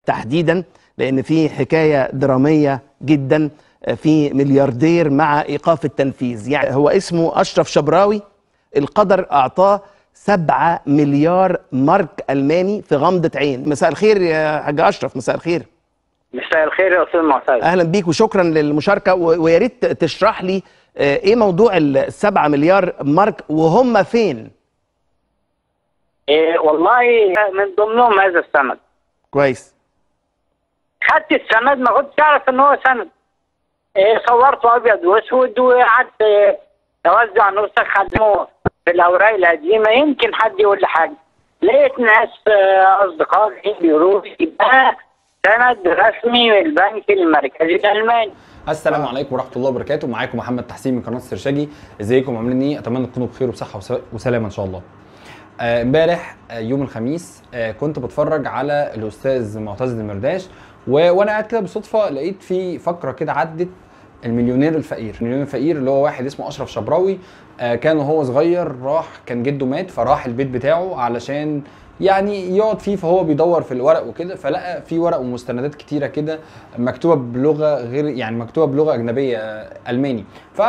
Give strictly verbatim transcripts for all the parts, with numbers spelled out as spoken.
تحديدا، لأن في حكاية درامية جدا في ملياردير مع إيقاف التنفيذ. يعني هو اسمه أشرف شبراوي، القدر أعطاه سبعة مليار مارك ألماني في غمضة عين. مساء الخير يا حاج أشرف. مساء الخير. مساء الخير يا أستاذ معتز. أهلا بيك وشكرا للمشاركة، ويا ريت تشرح لي إيه موضوع السبعة مليار مارك وهم فين؟ إيه والله من ضمنهم هذا السند. كويس. خدت السند ما كنتش أعرف إن هو سند. إيه صورته أبيض وأسود وقعدت إيه أوزع نسخ خدمه في الأوراق القديمة، يمكن حد يقول لي حاجة. لقيت ناس أصدقاء بيقولوا لي ده سند رسمي من البنك المركزي الألماني. السلام عليكم ورحمه الله وبركاته. معاكم محمد تحسين من قناه السرشاجي. ازيكم عاملين ايه؟ اتمنى تكونوا بخير وبصحه وسلامه ان شاء الله. امبارح آه يوم الخميس آه كنت بتفرج على الاستاذ معتز المرداش، وانا قاعد كده بالصدفه لقيت في فقره كده عدت المليونير الفقير. المليونير الفقير اللي هو واحد اسمه اشرف شبراوي، آه كان وهو صغير راح كان جده مات فراح البيت بتاعه علشان يعني يقعد فيه، فهو بيدور في الورق وكده فلقى في ورق ومستندات كتيره كده مكتوبه بلغه غير يعني مكتوبه بلغه اجنبيه الماني،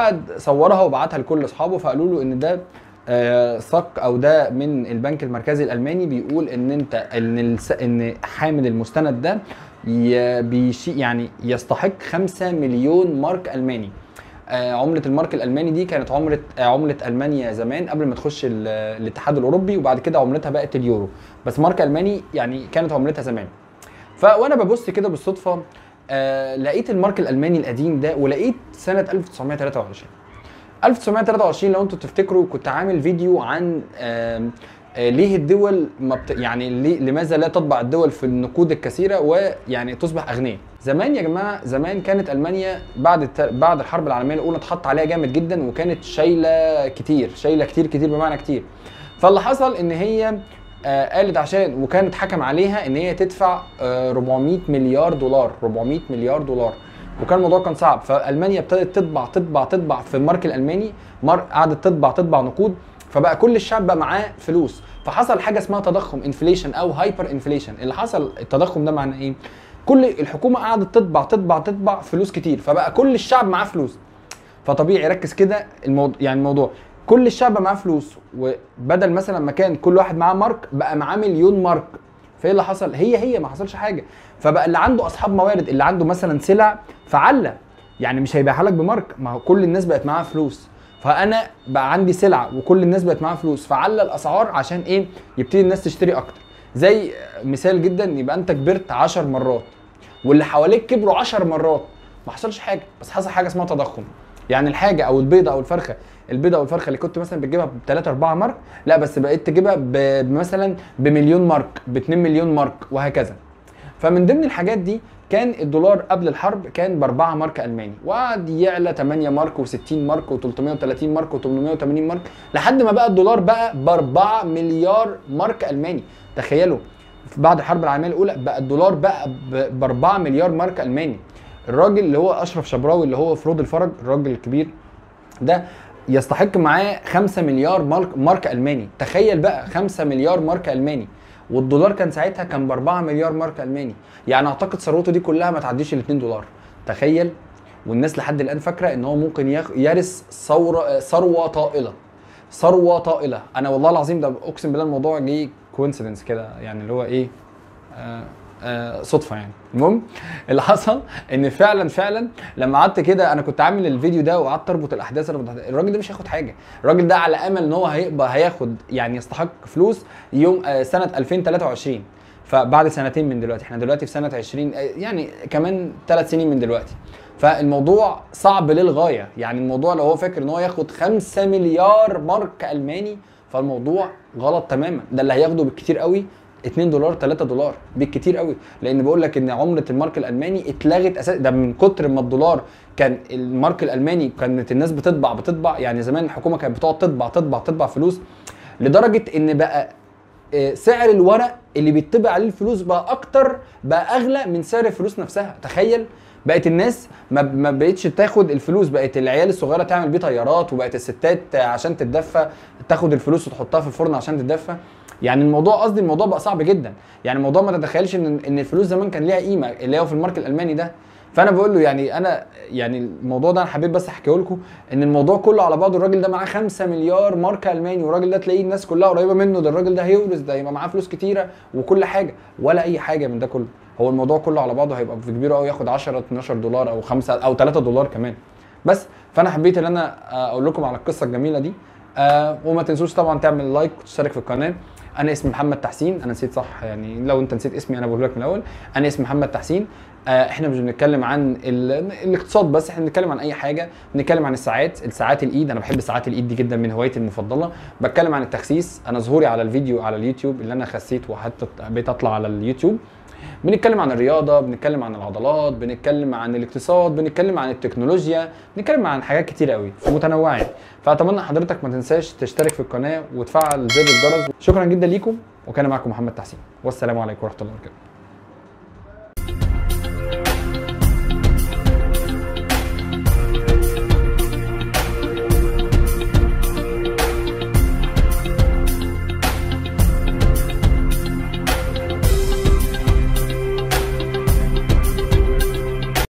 فصورها وبعتها لكل اصحابه فقالوا له ان ده آه صك او ده من البنك المركزي الالماني بيقول ان انت ان الس... ان حامل المستند ده ي... بيشي يعني يستحق خمسة مليون مارك الماني. آه عمله المارك الالماني دي كانت عمله آه عمله المانيا زمان قبل ما تخش الاتحاد الاوروبي، وبعد كده عملتها بقت اليورو، بس مارك الماني يعني كانت عملتها زمان. فوانا ببص كده بالصدفه آه لقيت المارك الالماني القديم ده، ولقيت سنه ألف وتسعمية وتلاتة وعشرين. ألف وتسعمية وتلاتة وعشرين لو انتوا تفتكروا كنت عامل فيديو عن آه آه ليه الدول ما بت... يعني ليه لماذا لا تطبع الدول في النقود الكثيره ويعني تصبح اغنياء. زمان يا جماعه، زمان كانت المانيا بعد الت... بعد الحرب العالميه الاولى اتحط عليها جامد جدا، وكانت شايله كتير شايله كتير كتير بمعنى كتير. فاللي حصل ان هي آه قالت عشان وكانت حكم عليها ان هي تدفع آه أربعمية مليار دولار أربعمية مليار دولار، وكان الموضوع كان صعب. فالمانيا ابتدت تطبع تطبع تطبع في المارك الالماني، مار قعدت تطبع تطبع نقود، فبقى كل الشعب بقى معاه فلوس، فحصل حاجه اسمها تضخم انفليشن او هايبر انفليشن. اللي حصل التضخم ده معناه ايه؟ كل الحكومه قعدت تطبع تطبع تطبع فلوس كتير، فبقى كل الشعب معاه فلوس. فطبيعي ركز كده الموضوع، يعني الموضوع كل الشعب معاه فلوس، وبدل مثلا ما كان كل واحد معاه مارك بقى معاه مليون مارك. فايه اللي حصل؟ هي هي ما حصلش حاجه. فبقى اللي عنده اصحاب موارد، اللي عنده مثلا سلع فعلى يعني مش هيبيعها لك بمارك، ما هو كل الناس بقت معاها فلوس. فانا بقى عندي سلعه وكل الناس بقت معاها فلوس، فعلى الاسعار عشان ايه؟ يبتدي الناس تشتري اكتر. زي مثال جدا، يبقى انت كبرت عشر مرات واللي حواليك كبروا عشر مرات، ما حصلش حاجه، بس حصل حاجه اسمها تضخم. يعني الحاجه او البيضه او الفرخه البيضه او الفرخه اللي كنت مثلا بتجيبها ب تلاتة أربعة مارك، لا بس بقيت تجيبها مثلا بمليون مارك، ب اتنين مليون مارك، وهكذا. فمن ضمن الحاجات دي كان الدولار قبل الحرب كان ب أربعة مارك الماني، وقعد يعلى تمانية مارك وستين مارك وتلتمية وتلاتين مارك وتمنمية وتمانين مارك، لحد ما بقى الدولار بقى ب أربعة مليار مارك الماني. تخيلوا بعد الحرب العالميه الاولى بقى الدولار بقى ب أربعة مليار مارك الماني. الراجل اللي هو اشرف شبراوي اللي هو فروض الفرج، الراجل الكبير ده، يستحق معاه خمسة مليار مارك مارك الماني. تخيل بقى خمسة مليار مارك الماني، والدولار كان ساعتها كان ب أربعة مليار مارك الماني، يعني اعتقد ثروته دي كلها ما تعديش ال اتنين دولار. تخيل. والناس لحد الان فاكره ان هو ممكن يرث ثوره ثروه طائله ثروه طائله. انا والله العظيم ده اقسم بالله الموضوع جه كوينسيدنس كده، يعني اللي هو ايه آه آه صدفه يعني. المهم اللي حصل ان فعلا فعلا لما قعدت كده انا كنت عامل الفيديو ده وقعدت اربط الاحداث اربط الراجل ده مش هياخد حاجه. الراجل ده على امل ان هو هيبقى هياخد يعني يستحق فلوس يوم آه سنه ألفين وتلاتة وعشرين، فبعد سنتين من دلوقتي، احنا دلوقتي في سنه عشرين يعني كمان ثلاث سنين من دلوقتي. فالموضوع صعب للغايه، يعني الموضوع لو هو فاكر ان هو ياخد خمسة مليار مارك الماني فالموضوع غلط تماما. ده اللي هياخده بالكتير قوي اتنين دولار تلاتة دولار بالكتير قوي، لان بقول لك ان عمله المارك الالماني اتلغت اساسا. ده من كتر ما الدولار كان المارك الالماني كانت الناس بتطبع بتطبع يعني زمان الحكومه كانت بتقعد تطبع تطبع تطبع فلوس، لدرجه ان بقى سعر الورق اللي بيطبع عليه الفلوس بقى اكتر، بقى اغلى من سعر الفلوس نفسها. تخيل. بقت الناس ما بقتش تاخد الفلوس، بقت العيال الصغيره تعمل بيه طيارات، وبقت الستات عشان تتدفى تاخد الفلوس وتحطها في الفرن عشان تتدفى. يعني الموضوع قصدي الموضوع بقى صعب جدا. يعني الموضوع ما تتخيلش ان ان الفلوس زمان كان ليها قيمه اللي هو في المارك الالماني ده. فانا بقول له يعني انا يعني الموضوع ده انا حبيت بس احكيه لكم ان الموضوع كله على بعضه الراجل ده معاه خمسة مليار ماركه الماني، والراجل ده تلاقيه الناس كلها قريبه منه، ده الراجل ده هيورث، ده يبقى معاه فلوس كتيره وكل حاجه، ولا اي حاجه من ده كله. هو الموضوع كله على بعضه هيبقى في كبيره قوي، ياخد عشرة اتناشر دولار او خمسة او ثلاثة دولار كمان بس. فانا حبيت ان انا اقول لكم على القصه الجميله دي. آه وما تنسوش طبعا تعمل لايك وتشترك في القناه. انا اسمي محمد تحسين، انا نسيت صح يعني لو انت نسيت اسمي انا بقول لك من الاول، انا اسمي محمد تحسين. آه احنا مش بنتكلم عن الاقتصاد بس، احنا بنتكلم عن اي حاجه، بنتكلم عن الساعات، الساعات الايد، انا بحب ساعات الايد دي جدا من هوايتي المفضله. بتكلم عن التخسيس، انا ظهوري على الفيديو على اليوتيوب اللي انا خسيت وحتى بقيت اطلع على اليوتيوب. بنتكلم عن الرياضه، بنتكلم عن العضلات، بنتكلم عن الاقتصاد، بنتكلم عن التكنولوجيا، بنتكلم عن حاجات كتير قوي متنوعه يعني. فاتمنى حضرتك ما تنساش تشترك في القناه وتفعل زر الجرس. شكرا جدا ليكم، وكان معكم محمد تحسين، والسلام عليكم ورحمه الله وبركاته.